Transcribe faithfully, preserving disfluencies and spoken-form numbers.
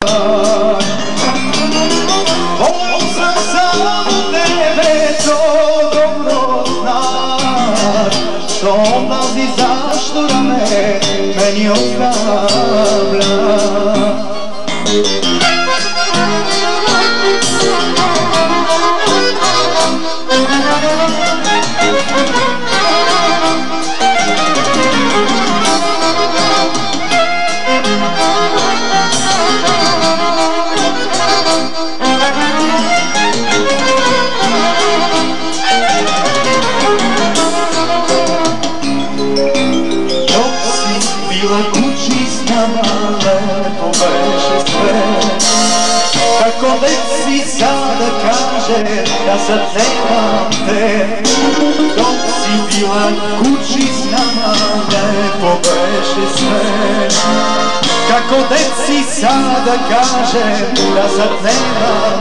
Volio sam samo tebe, to dobro znaš. Što odlazi, zašto rame meni ostavlja? Bila kući s nama, lepo beše sve. Kako deci sada kaže da sad nemam te. Dok si bila kući s nama, lepo beše sve. Kako deci sada kaže da sad nemam